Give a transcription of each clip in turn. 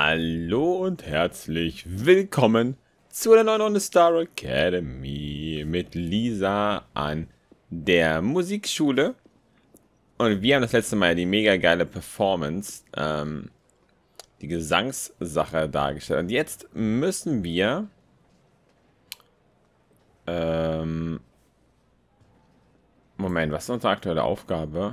Hallo und herzlich willkommen zu einer neuen Runde Star Academy mit Lisa an der Musikschule. Und wir haben das letzte Mal die mega geile Performance, die Gesangssache dargestellt. Und jetzt müssen wir Moment, was ist unsere aktuelle Aufgabe?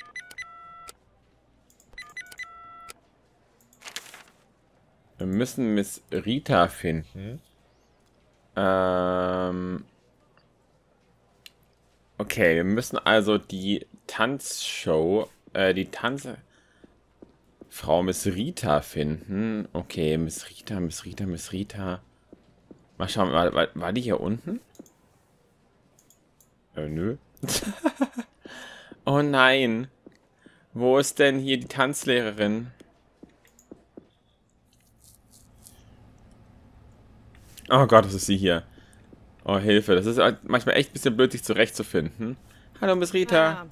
Wir müssen Miss Rita finden. Okay, wir müssen also die Tanzshow, die Tanzfrau Miss Rita finden. Okay, Miss Rita. Mal schauen, war die hier unten? Nö. Oh nein. Wo ist denn hier die Tanzlehrerin? Oh Gott, was ist sie hier? Oh, Hilfe. Das ist halt manchmal echt ein bisschen blöd, sich zurechtzufinden. Hallo, Miss Rita.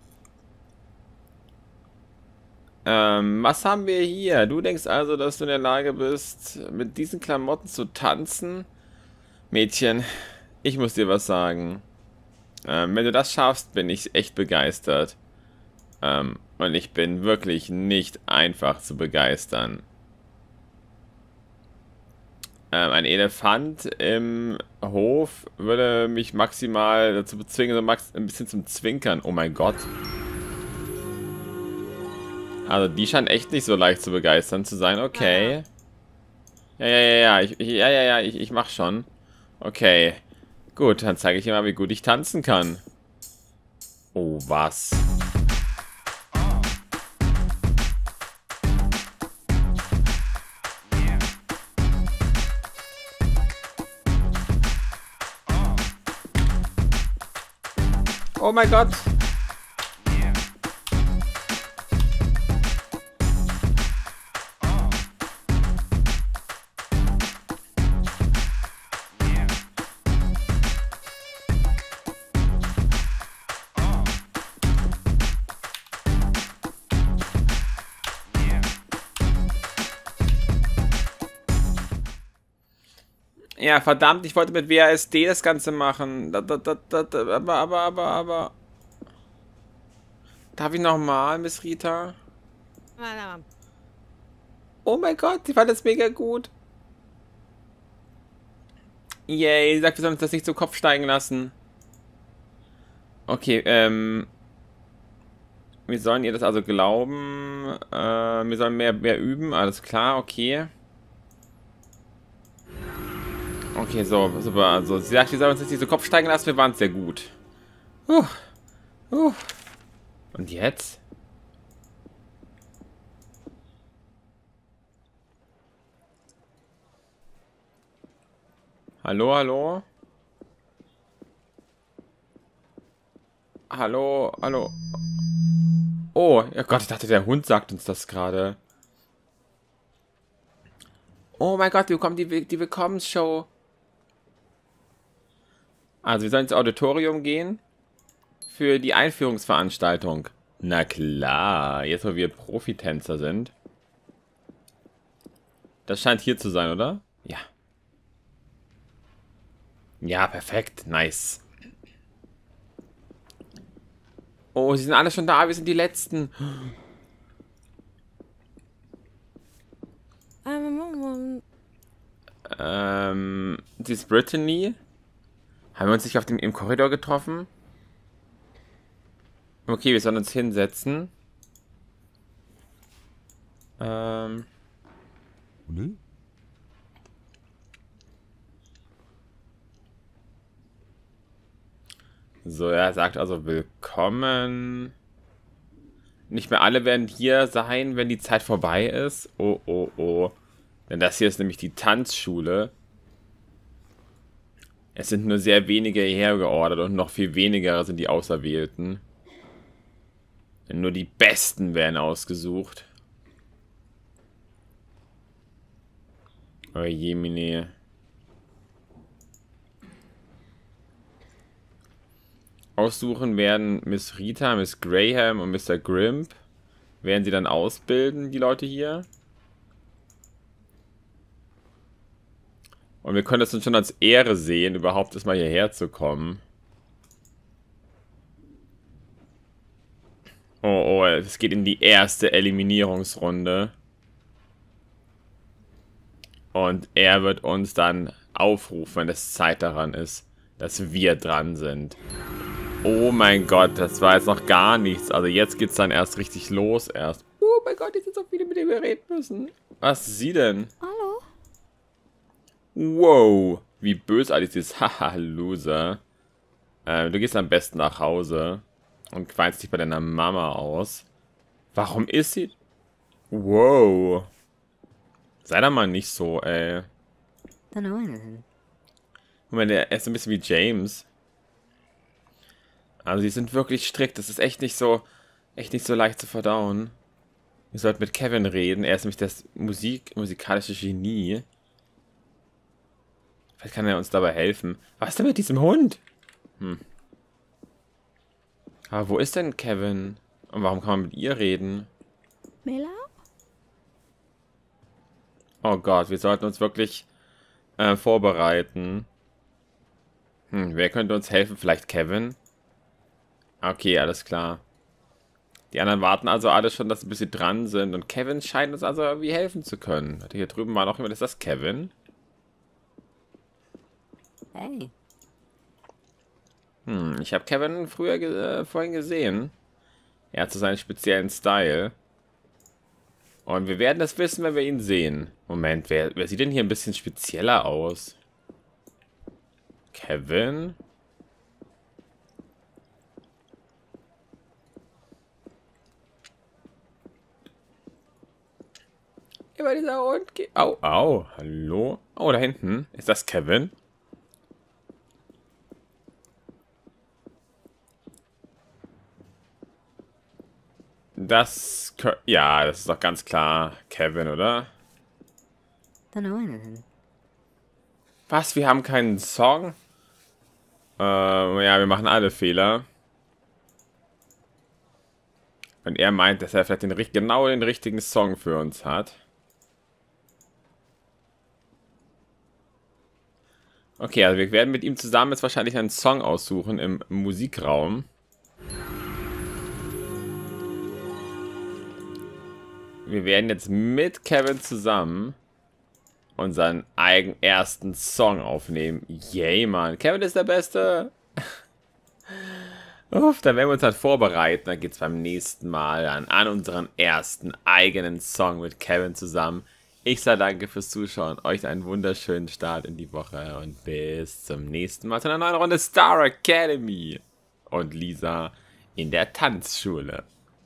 Was haben wir hier? Du denkst also, dass du in der Lage bist, mit diesen Klamotten zu tanzen? Mädchen, ich muss dir was sagen. Wenn du das schaffst, bin ich echt begeistert. Und ich bin wirklich nicht einfach zu begeistern. Ein Elefant im Hof würde mich maximal dazu bezwingen, so ein bisschen zum Zwinkern. Oh mein Gott. Also die scheint echt nicht so leicht zu begeistern zu sein. Okay. Ich mach schon. Okay. Gut, dann zeige ich dir mal, wie gut ich tanzen kann. Oh, was? Oh mein Gott. Ja, verdammt, ich wollte mit WASD das Ganze machen. Aber. Darf ich nochmal, Miss Rita? Oh mein Gott, die fand das mega gut. Yay, sie sagt, wir sollen uns das nicht zu Kopf steigen lassen. Okay, wir sollen ihr das also glauben. Wir sollen mehr üben, alles klar, okay. Okay, so, super. Also, sie sagt, wir sollen uns jetzt nicht so Kopf steigen lassen, wir waren sehr gut. Und jetzt? Hallo, hallo? Hallo, hallo? Oh, ja Gott, ich dachte, der Hund sagt uns das gerade. Oh mein Gott, wir bekommen die Willkommensshow. Also, wir sollen ins Auditorium gehen für die Einführungsveranstaltung. Na klar, jetzt wo wir Profitänzer sind. Das scheint hier zu sein, oder? Ja. Ja, perfekt. Nice. Oh, sie sind alle schon da. Wir sind die Letzten. Sie ist Brittany. Haben wir uns nicht im Korridor getroffen? Okay, wir sollen uns hinsetzen. So, er sagt also willkommen. Nicht mehr alle werden hier sein, wenn die Zeit vorbei ist. Oh, oh, oh. Denn das hier ist nämlich die Tanzschule. Es sind nur sehr wenige hierher geordert und noch viel weniger sind die Auserwählten. Denn nur die Besten werden ausgesucht. Oh jemine. Aussuchen werden Miss Rita, Miss Graham und Mr. Grimp. Werden sie dann ausbilden, die Leute hier? Und wir können es uns schon als Ehre sehen, überhaupt erstmal hierher zu kommen. Oh, es geht in die erste Eliminierungsrunde. Und er wird uns dann aufrufen, wenn es Zeit daran ist, dass wir dran sind. Oh mein Gott, das war jetzt noch gar nichts. Also jetzt geht's dann erst richtig los erst. Oh mein Gott, jetzt sind so viele, mit denen wir reden müssen. Was ist sie denn? Hallo? Wow, wie bösartig sie ist. Haha, Loser. Du gehst am besten nach Hause und quälst dich bei deiner Mama aus. Warum ist sie... Wow. Sei da mal nicht so, ey. Moment, er ist ein bisschen wie James. Also sie sind wirklich strikt. Das ist echt nicht so leicht zu verdauen. Wir sollten mit Kevin reden. Er ist nämlich das musikalische Genie. Vielleicht kann er uns dabei helfen. Was ist denn mit diesem Hund? Aber wo ist denn Kevin? Und warum kann man mit ihr reden? Mela? Oh Gott, wir sollten uns wirklich vorbereiten. Wer könnte uns helfen? Vielleicht Kevin? Okay, alles klar. Die anderen warten also alle schon, dass sie ein bisschen dran sind. Und Kevin scheint uns also irgendwie helfen zu können. Hier drüben war noch jemand. Ist das Kevin? Hey. Ich habe Kevin vorhin gesehen. Er hat so seinen speziellen Style. Und wir werden das wissen, wenn wir ihn sehen. Moment, wer sieht denn hier ein bisschen spezieller aus? Kevin? Immer dieser Hund geht. Au, au, hallo? Oh, da hinten. Ist das Kevin? Ja, das ist doch ganz klar Kevin, oder? Was? Wir haben keinen Song? Ja, wir machen alle Fehler. Und er meint, dass er vielleicht genau den richtigen Song für uns hat. Okay, also wir werden mit ihm zusammen jetzt wahrscheinlich einen Song aussuchen im Musikraum. Wir werden jetzt mit Kevin zusammen unseren ersten Song aufnehmen. Yay, Mann. Kevin ist der Beste. Uff, da werden wir uns halt vorbereiten. Dann geht es beim nächsten Mal an unseren ersten eigenen Song mit Kevin zusammen. Ich sage danke fürs Zuschauen. Euch einen wunderschönen Start in die Woche. Und bis zum nächsten Mal zu einer neuen Runde Star Academy. Und Lisa in der Tanzschule.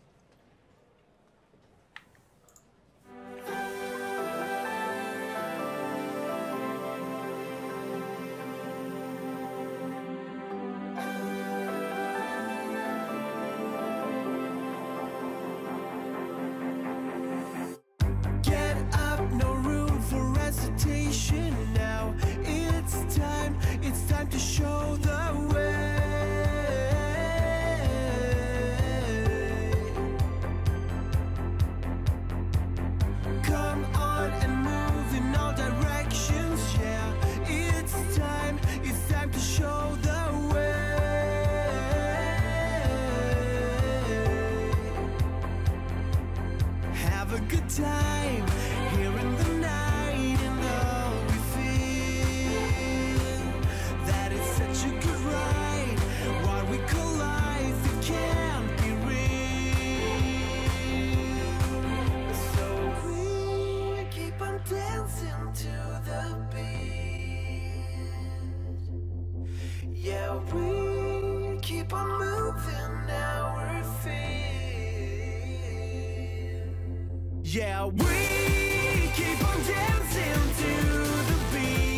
To show the way. Come on and move in all directions, yeah. It's time to show the way. Have a good time here in the night and all we feel. That is such a good ride. What we call life, it can't be real. So we keep on dancing to the beat. Yeah, we keep on moving our feet. Yeah, we keep on dancing to the beat.